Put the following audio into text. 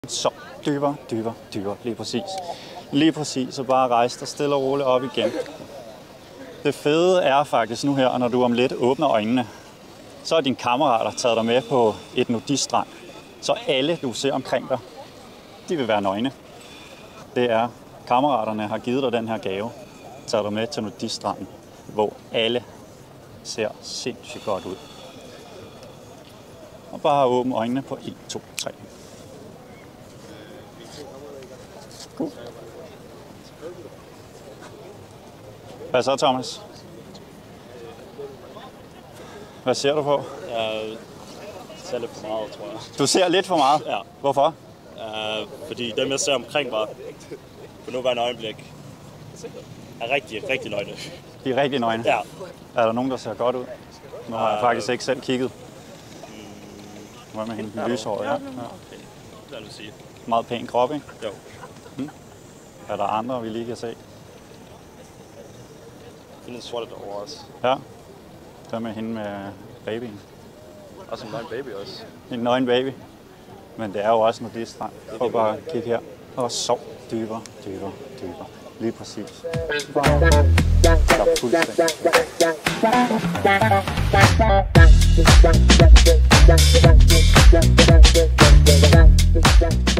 Så dybere, dybere, dybere. Lige præcis. Lige præcis. Så bare rejse dig stille og roligt op igen. Det fede er faktisk nu her, når du om lidt åbner øjnene, så er dine kammerater taget dig med på et nudiststrand. Så alle, du ser omkring dig, de vil være nøgne. Det er, kammeraterne har givet dig den her gave, taget dig med til nudiststranden, hvor alle ser sindssygt godt ud. Og bare åbne øjnene på 1, 2, 3. God. Hvad så, Thomas? Hvad ser du på? Jeg ser lidt for meget, tror jeg. Du ser lidt for meget? Ja. Hvorfor? Fordi dem, jeg ser omkring mig på nuværende øjeblik, er rigtig nøgne. De er rigtig nøgne? Ja. Er der nogen, der ser godt ud? Nu har jeg faktisk ikke selv kigget. Hvad med hende? Lyshåret, ja. Det vil jeg sige. Meget pæn krop, ikke? Jo. Er der andre, vi lige kan se? Jeg finder en sorte derovre også. Ja. Der med hende med babyen. Og som nøgen baby også. En nøgen baby. Men det er jo også nudiststrand. Prøv bare at kigge her. Og sov dybere, dybere, dybere. Lige præcis. Slap fuldstændig.